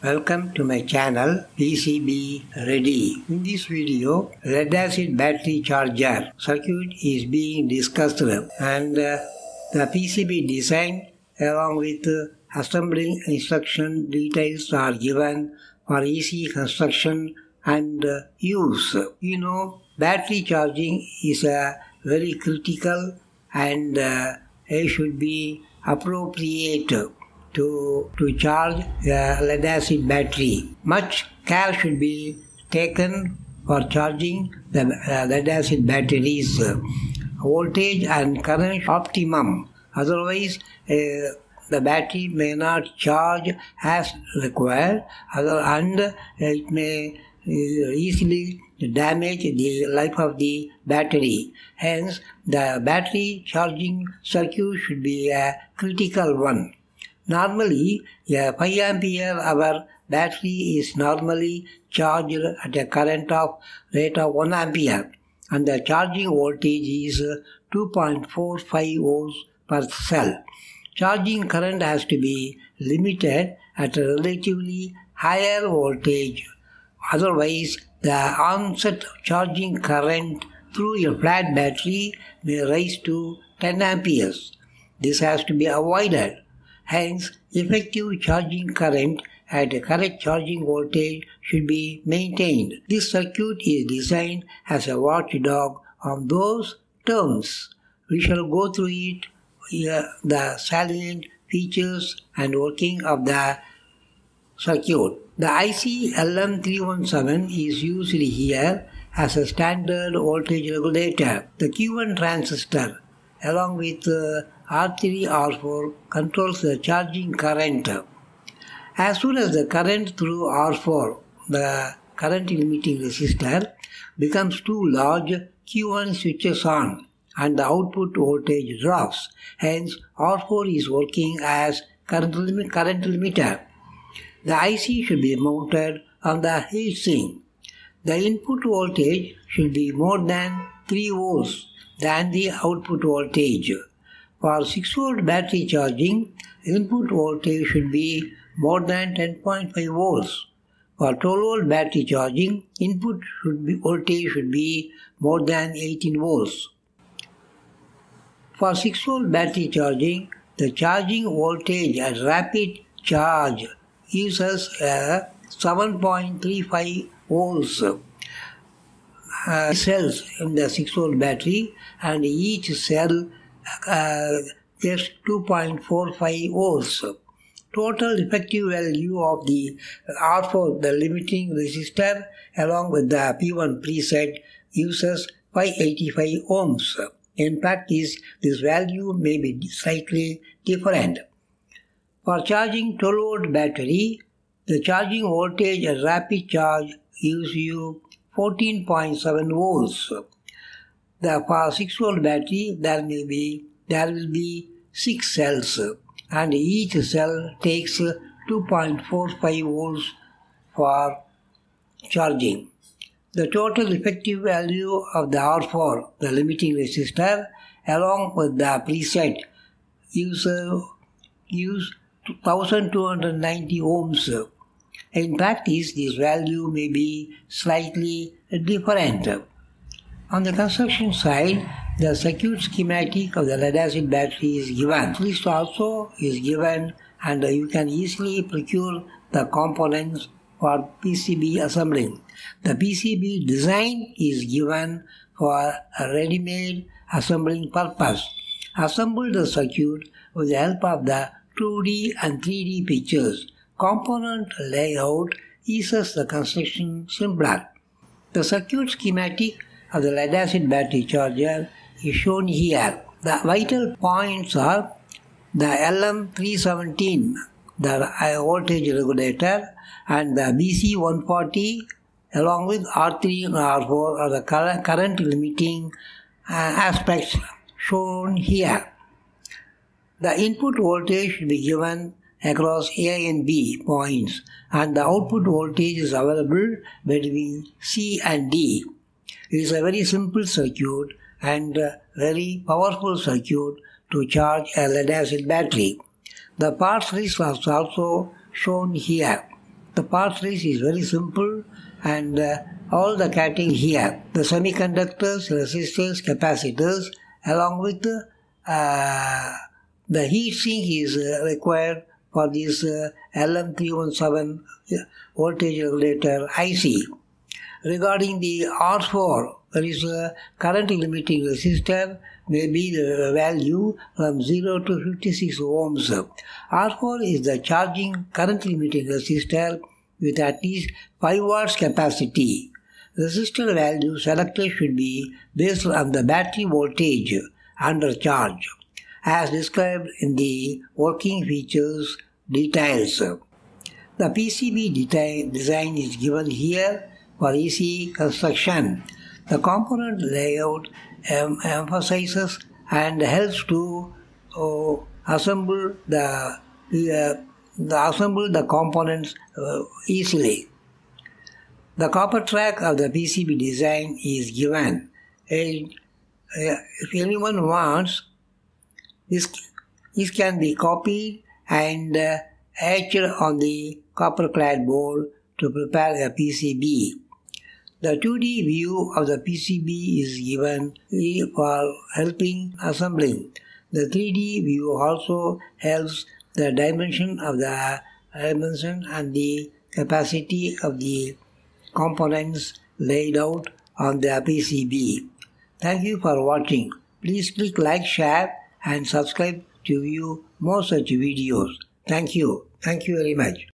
Welcome to my channel PCB Ready. In this video, lead acid battery charger circuit is being discussed and the PCB design along with assembling instruction details are given for easy construction and use. Battery charging is a very critical and it should be appropriate to charge a lead acid battery. Much care should be taken for charging the lead acid batteries. Voltage and current optimum. Otherwise, the battery may not charge as required and it may easily damage the life of the battery. Hence, the battery charging circuit should be a critical one. Normally, a 5 ampere hour battery is normally charged at a current of rate of 1 ampere and the charging voltage is 2.45 volts per cell. Charging current has to be limited at a relatively higher voltage. Otherwise, the onset charging current through a flat battery may rise to 10 amperes. This has to be avoided. Hence, effective charging current at a correct charging voltage should be maintained. This circuit is designed as a watchdog on those terms. We shall go through it, the salient features and working of the circuit. The IC LM317 is used here as a standard voltage regulator. The Q1 transistor along with R3, R4 controls the charging current. As soon as the current through R4, the current limiting resistor, becomes too large, Q1 switches on and the output voltage drops. Hence, R4 is working as current limiter. The IC should be mounted on the heatsink. The input voltage should be more than 3 volts than the output voltage. For 6-volt battery charging, input voltage should be more than 10.5 volts. For 12-volt battery charging, input voltage should be more than 18 volts. For 6-volt battery charging, the charging voltage at rapid charge uses 7.35 volts. Cells in the 6-volt battery and each cell gets 2.45 volts. Total effective value of the R4, the limiting resistor, along with the P1 preset uses 585 ohms. In practice, this value may be slightly different. For charging 12-volt battery, the charging voltage at rapid charge gives you 14.7 volts. For 6-volt battery, there will be 6 cells and each cell takes 2.45 volts for charging. The total effective value of the R4, the limiting resistor, along with the preset use 1290 ohms. In practice, this value may be slightly different. On the construction side, the circuit schematic of the lead acid battery is given. List also is given and you can easily procure the components for PCB assembling. The PCB design is given for a ready-made assembling purpose. Assemble the circuit with the help of the 2D and 3D pictures. Component layout eases the construction simpler. The circuit schematic of the lead acid battery charger is shown here. The vital points are the LM317, the voltage regulator, and the BC140 along with R3 and R4 are the current limiting aspects shown here. The input voltage should be given across A and B points and the output voltage is available between C and D. It is a very simple circuit and very powerful circuit to charge a lead acid battery. The parts list was also shown here. The part list is very simple and all the categories here. The semiconductors, resistors, capacitors, along with the heat sink is required for this LM317 voltage regulator IC. Regarding the R4, there is a current limiting resistor, may be the value from 0 to 56 ohms. R4 is the charging current limiting resistor with at least 5 watts capacity. Resistor value selected should be based on the battery voltage under charge, as described in the working features details. The PCB design is given here for easy construction. The component layout emphasizes and helps to assemble the components easily. The copper track of the PCB design is given. If anyone wants, this can be copied and etched on the copper clad board to prepare a PCB. The 2D view of the PCB is given for helping assembling. The 3D view also helps the dimension and the capacity of the components laid out on the PCB. Thank you for watching. Please click like, share and subscribe to view more such videos. Thank you. Thank you very much.